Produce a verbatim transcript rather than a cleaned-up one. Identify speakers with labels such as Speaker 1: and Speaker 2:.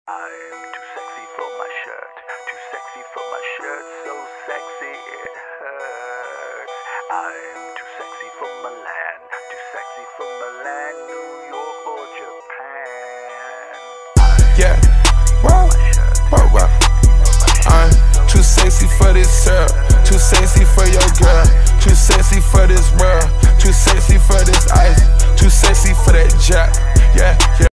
Speaker 1: I'm too sexy for my shirt, too sexy for my shirt, so sexy it hurts. I'm too sexy for Milan, too sexy for Milan, New York or Japan.
Speaker 2: Yeah, wow, wow, wow. I'm too sexy for this syrup, too sexy for your girl, too sexy for this world, too sexy for this ice, too sexy for that jack. Yeah, yeah.